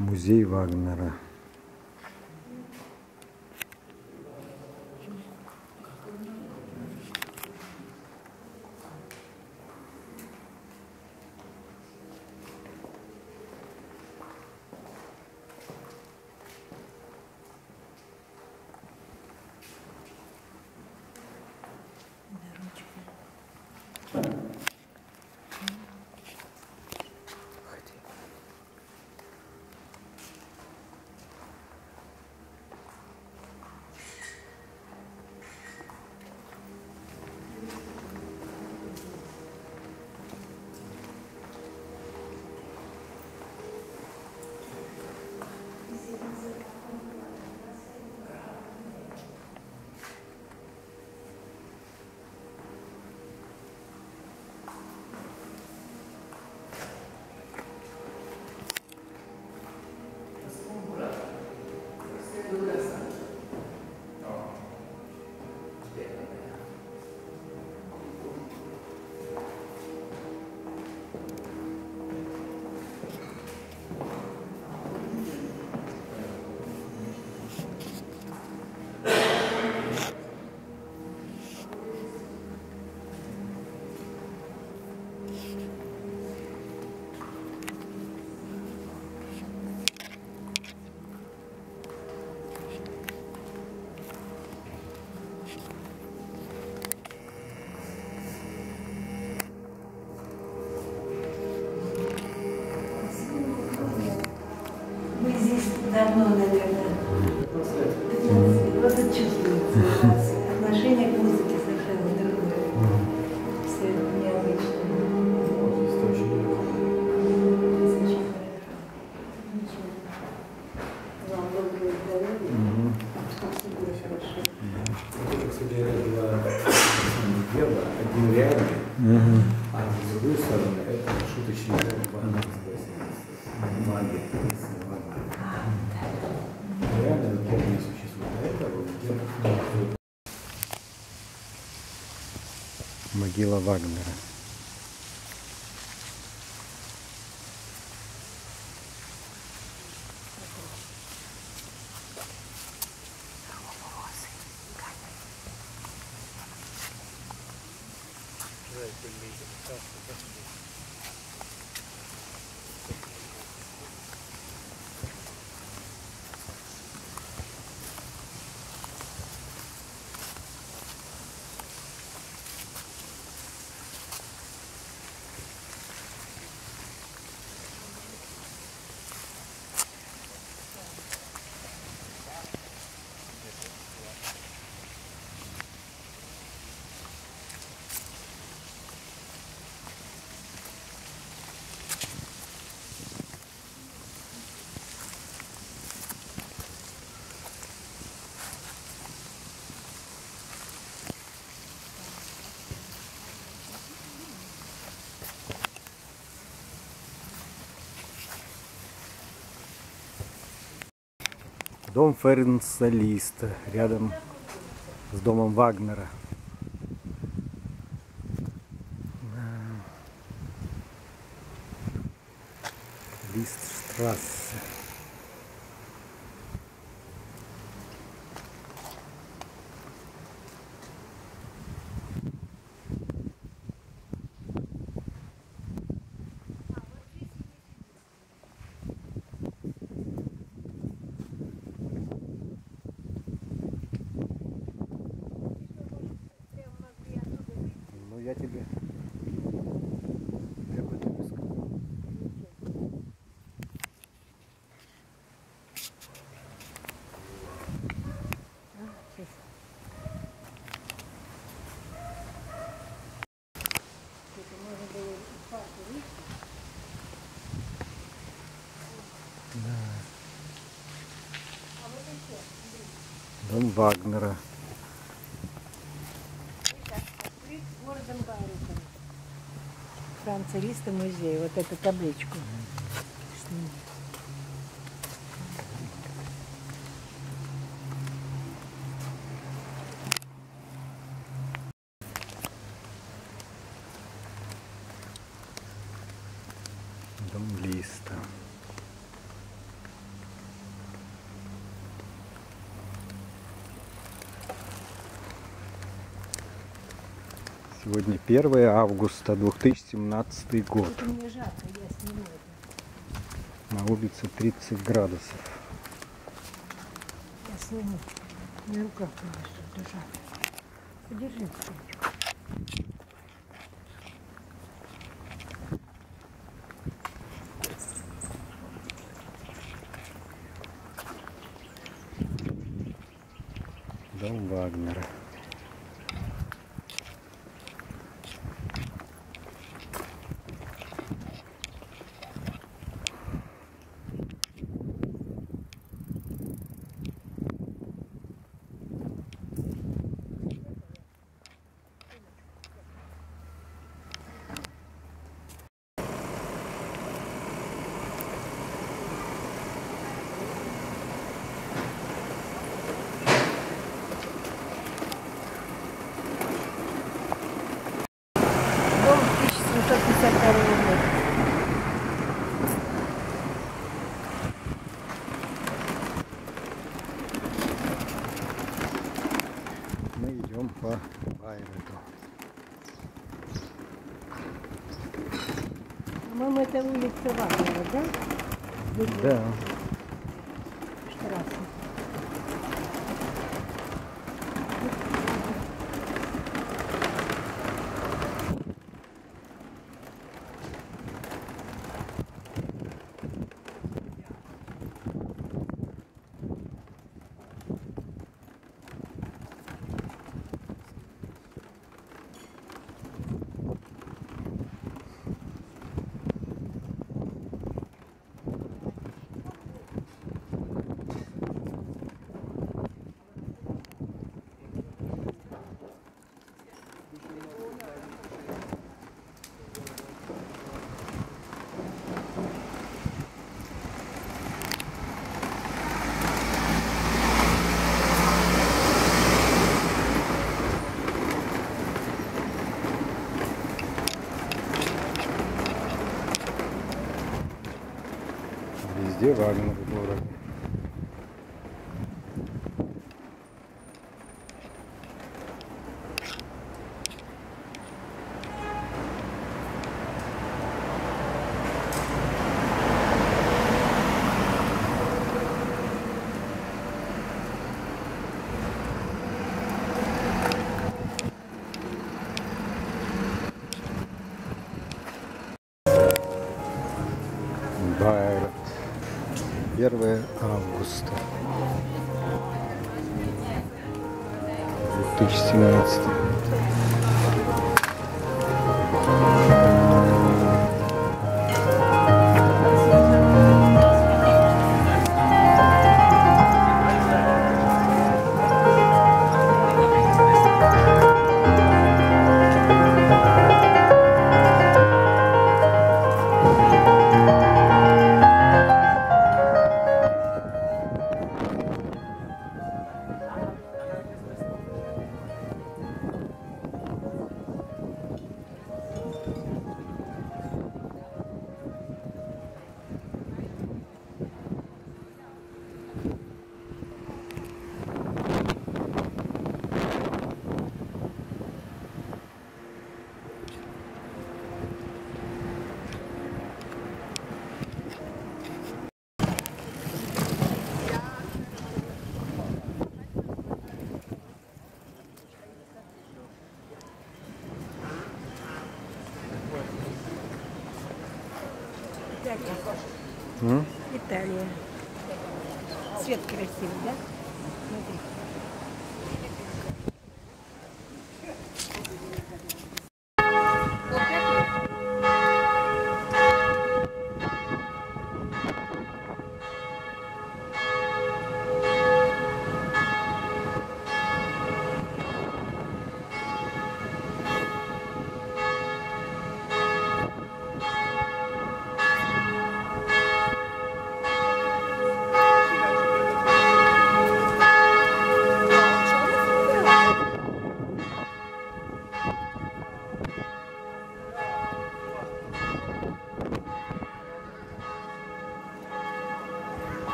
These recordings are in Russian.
Музей Вагнера. Давно, наверное. Вот это чувствуется. Отношение к музыке совершенно другое. Все необычно. Здесь очень хорошо. Вам доброе здоровье. Всегда хорошо. Кстати, была дело, один реальный, а с другой стороны, это шуточный магия. Реально не существует. А это вот Могила Вагнера. Дом Ференца Листа, рядом с домом Вагнера. Листштрассе. Я тебе об этом не сказал. Да. Дом Вагнера. Франца Листа музей. Вот эту табличку. Дом Листа. Сегодня 1 августа 2017 год. Это мне жарко, я сниму это. На улице 30 градусов. Я сниму. На руках повешу, это жарко. Подержи ручку. Дом Вагнера. Дом 1752 года. Мы идем по Байрету. По-моему, это улица Вагнера, да? Да. Штрассе. Везде Вагнер в городе. Байрет. 1 августа 2017 год. Италия. Цвет красивый, да? Смотри.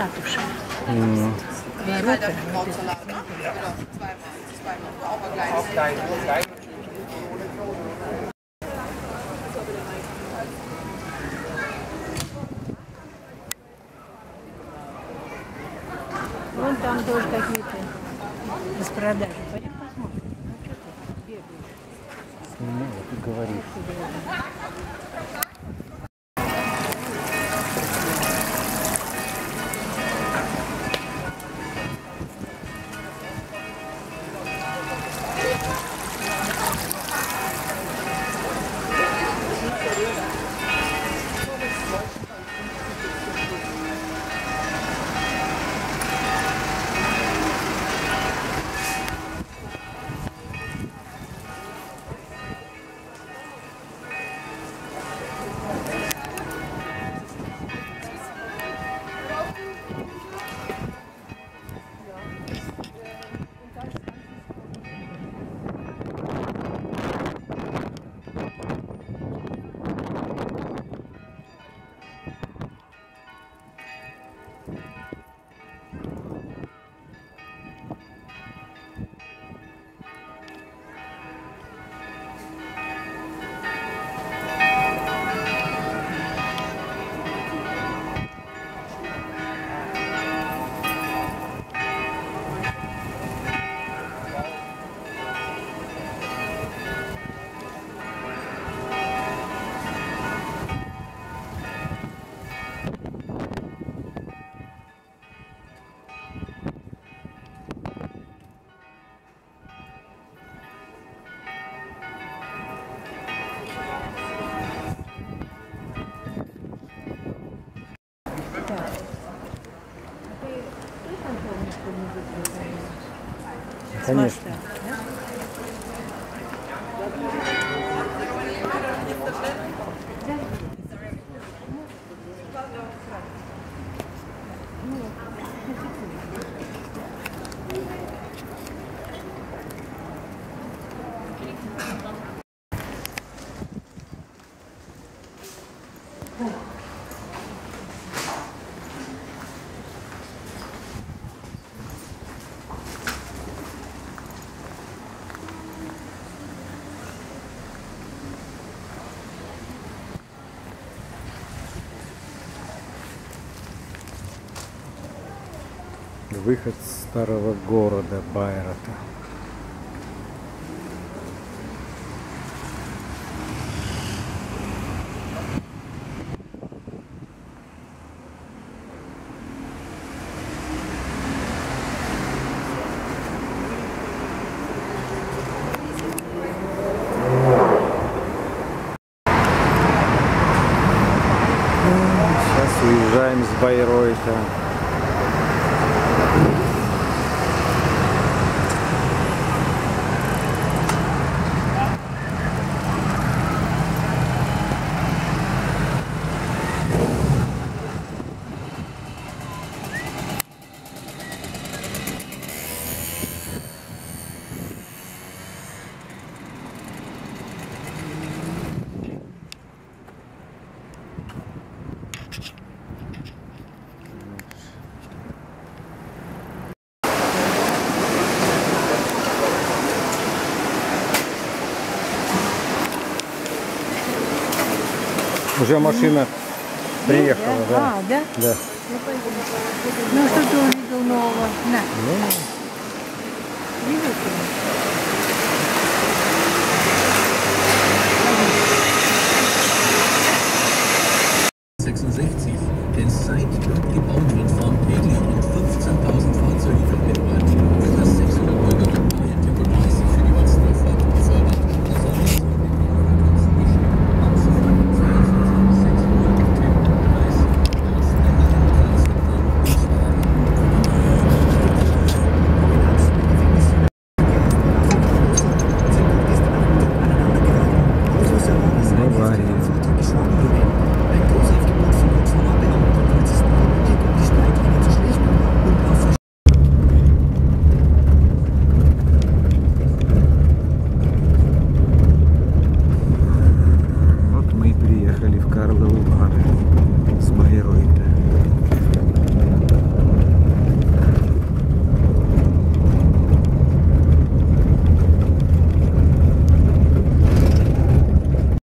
ратуша. Ворота. Вон там тоже какие-то распродажи. Пойдем посмотрим. Ну что ты бегаешь? Ну, ты говоришь. Конечно. Выход с старого города Байрата. Сейчас уезжаем с Байройта. Уже машина приехала, да? А, да? Да. Ну, что ты увидел нового? На. Ну, Видел?